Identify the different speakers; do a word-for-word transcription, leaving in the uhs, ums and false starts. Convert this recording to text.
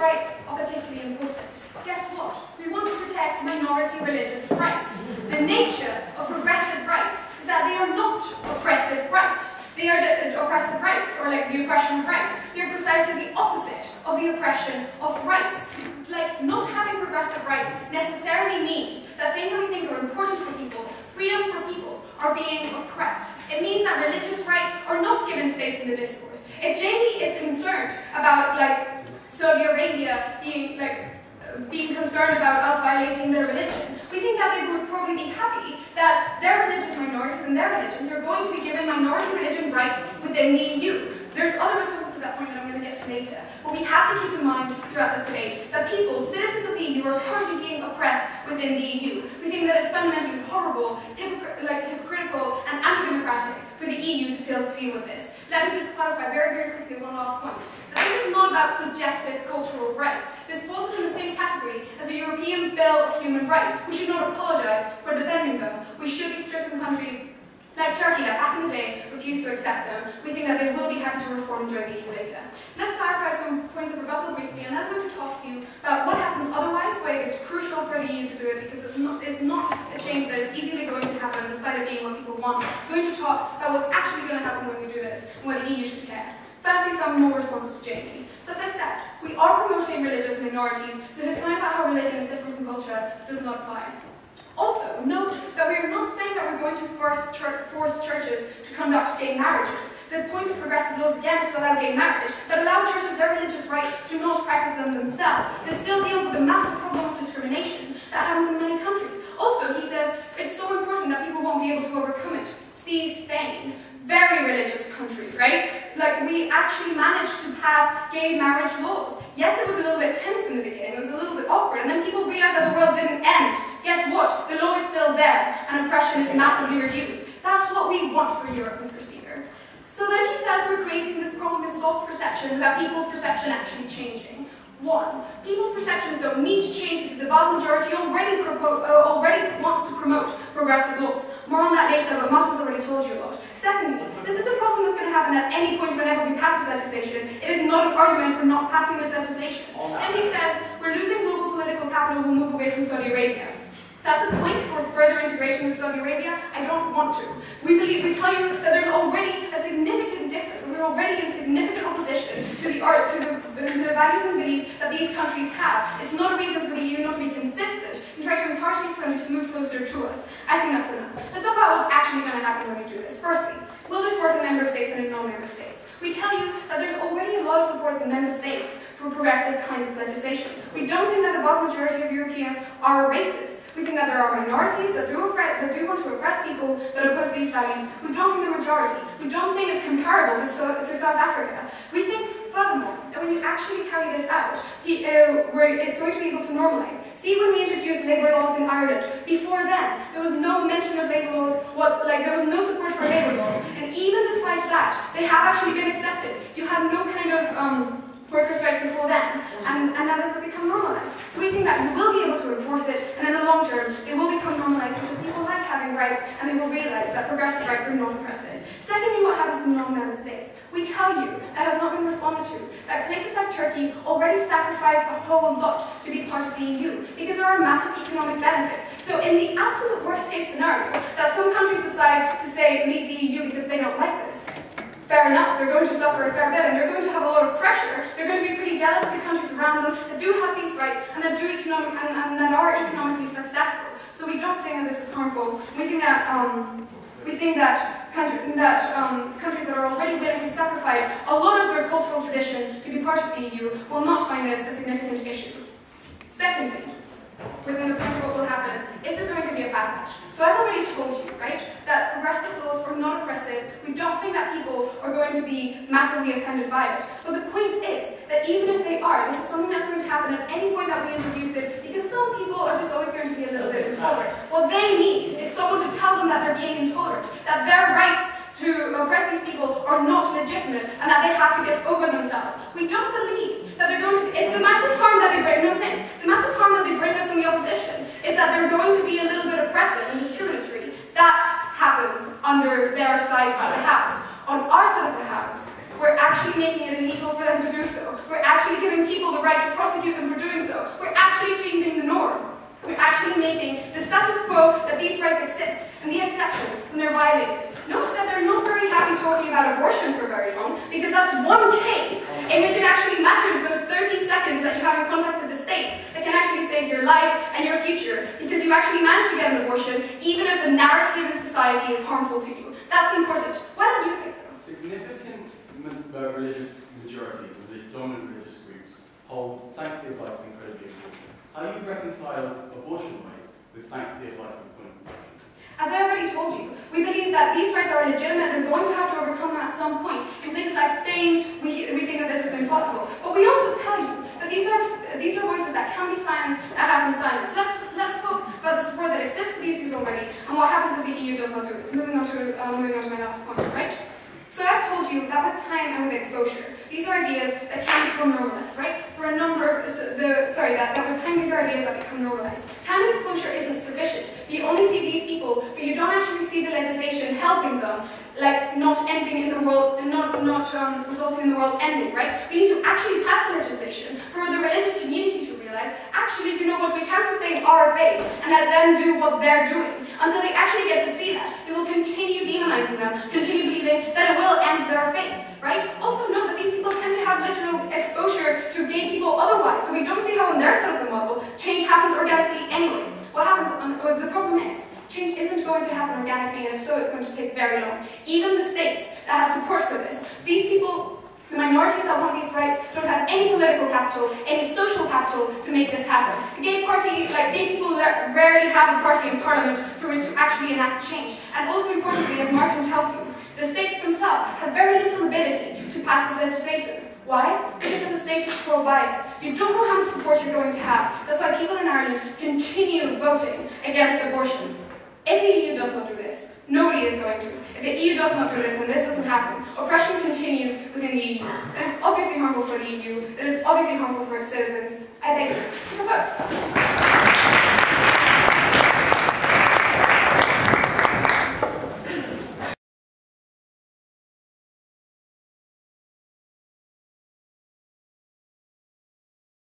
Speaker 1: rights are particularly important? Guess what? We want to protect minority religious rights. The nature of progressive rights is that they are not oppressive rights. They are the, the oppressive rights, or like the oppression of rights. They are precisely the opposite of the oppression of rights. Like, not having progressive rights necessarily means that things that we think are important for people, freedoms for people, are being oppressed. It means that religious rights are not given space in the discourse. If Jamie is concerned about, like, Saudi Arabia being, like, being concerned about us violating their religion, we think that they would probably be happy that their religious minorities and their religions are going to be given minority religion rights within the E U. There's other responses to that point that I'm going to get to later, but we have to keep in mind throughout this debate that people, citizens of the E U, are currently being oppressed within the E U. We think that it's fundamentally horrible, hypocr like hypocritical, and anti-democratic for the E U to feel deal with this. Let me just clarify very, very quickly one last point. That this is not about subjective cultural rights. This falls within the same category as the European Bill of Human Rights. We should not apologize for defending them. We should be strict on countries like Turkey that back in the day refused to accept them. We think that they will be happy to reform and join the E U later. Let's clarify some points of rebuttal briefly, and then I'm going to talk to you about what happens otherwise, why it is crucial for the E U to do it, because it's not, it's not a change that is easily going to happen despite it being what people want. I'm going to talk about what's actually going to happen when we do this, and why the E U should care. Firstly, some more responses to Jamie. So as I said, we are promoting religious minorities, so his point about how religion is different from culture does not apply. Also, note that we are not saying that we're going to force, church, force churches to conduct gay marriages. The point of progressive laws, again, is to allow gay marriage, that allow churches their religious right to not practice them themselves. This still deals with the massive problem of discrimination that happens in many countries. Also, he says it's so important that people won't be able to overcome it. See Spain. Very religious country, right? Like, we actually managed to pass gay marriage laws. Yes, it was a little bit tense in the beginning, it was a little bit awkward, and then people realized that the world didn't end. Guess what? The law is still there, and oppression is massively reduced. That's what we want for Europe, Mister Speaker. So then he says we're creating this problem of soft perception without people's perception actually changing. One, people's perceptions don't need to change because the vast majority already, uh, already wants to promote progressive laws. More on that later, but Martin's already told you a lot. Secondly, this is a problem that's going to happen at any point whenever we pass this legislation. It is not an argument for not passing this legislation. Then he says, we're losing global political capital, we'll move away from Saudi Arabia. That's a point for further integration with Saudi Arabia. I don't want to. We believe, we tell you that there's already a significant difference, and we're already in significant opposition to the art, to the, to the values and beliefs that these countries have. It's not a reason for the E U not to be consistent and try to encourage these countries to move closer to us. I think that's enough. Let's talk about what's actually going to happen when we do this. Firstly, will this work in member states and in non-member states? We tell you that there's already a lot of support in member states for progressive kinds of legislation. We don't think that the vast majority of Europeans are racist. We think that there are minorities that do, oppress, that do want to oppress people that oppose these values. We don't think the majority. We don't think it's comparable to, so, to South Africa. We think, furthermore, that when you actually carry this out, he, uh, where it's going to be able to normalize. See, when we introduced labour laws in Ireland, before then, there was no mention of labour laws, what's, like, there was no support for labour laws. And even despite that, they have actually been accepted. You had no kind of um, workers' rights before then, and, and now this has become normalized. So we think that you will be able to enforce it, and in the long term, they will become normalized because people like having rights, and they will realize that progressive rights are not oppressive. Secondly, what happens in non-member states? We tell you, that has not been responded to, that places like Turkey already sacrifice a whole lot to be part of the E U, because there are massive economic benefits. So in the absolute worst case scenario, that some countries decide to say, leave the E U because they don't like this, fair enough, they're going to suffer a fair bit, and they're going to have a lot of pressure. They're going to be pretty jealous of the countries around them that do have these rights and that do economic and, and that are economically successful. So we don't think that this is harmful. We think that um, we think that country, that um, countries that are already willing to sacrifice a lot of their cultural tradition to be part of the E U will not find this a significant issue. Secondly, within the point of what will happen, is there going to be a backlash? So I've already told you, right, that progressive laws are not oppressive. We don't think that people are going to be massively offended by it. But the point is that even if they are, this is something that's going to happen at any point that we introduce it, because some people are just always going to be a little bit intolerant. What they need is someone to tell them that they're being intolerant, that their rights to oppress these people are not legitimate, and that they have to get over themselves. We don't believe that they're going to, if the massive harm that they bring, no thanks, the massive harm that they bring us in the opposition is that they're going to be a little bit oppressive and discriminatory. That happens under their side of the house. On our side of the house, we're actually making it illegal for them them to do so. We're actually giving people the right to prosecute them for doing so. We're actually changing the norm. We're actually making the status quo that these rights exist and the exception when they're violated. Note that they're not very happy talking about abortion for very long, because that's one case in which it actually matters those thirty seconds that you have in contact with the state that can actually save your life and your future, because you actually managed to get an abortion even if the narrative in society is harmful to you. That's important. Why don't you think so?
Speaker 2: Significant uh, religious majorities, dominant religious groups, hold sanctity of life incredibly important. How do you reconcile abortion rights with sanctity of life and point of protection?
Speaker 1: As I already told you, we believe that these rights are legitimate. They're going to have to overcome them at some point. In places like Spain, we, we think that this has been possible. But we also tell you that these are, these are voices that can be silenced, that have been silenced. Let's, let's talk about the support that exists for these views already, and what happens if the E U does not do this. Moving on to, uh, moving on to my last point, right? So I've told you that with time and with exposure, these are ideas that can become normalized, right? For a number of, so the, sorry, that, that with time these are ideas that become normalized. Time and exposure isn't sufficient. You only see these people, but you don't actually see the legislation helping them, like not ending in the world, and not, not um, resulting in the world ending, right? We need to actually pass the legislation for the religious community to realize, actually, you know what, we can sustain our faith and let them do what they're doing. Until they actually get to see that, they will continue demonizing them, continue believing that it will end their faith, right? Also note that these people tend to have literal exposure to gay people otherwise, so we don't see how in their side of the model, change happens organically anyway. What happens, um, well, the problem is, change isn't going to happen organically, and if so, it's going to take very long. Even the states that have support for this, these people, the minorities that want these rights, don't have any political capital, any social capital to make this happen. The gay party, like gay people rarely have a party in parliament for which to actually enact change. And also importantly, as Martin tells you, the states themselves have very little ability to pass this legislation. Why? Because of the status quo bias. You don't know how much support you're going to have. That's why people in Ireland continue voting against abortion. If the E U does not do this, nobody is going to. If the E U does not do this, then this doesn't happen. Oppression continues within the E U. It is obviously harmful for the E U. It is obviously harmful for its citizens. I beg you, to propose.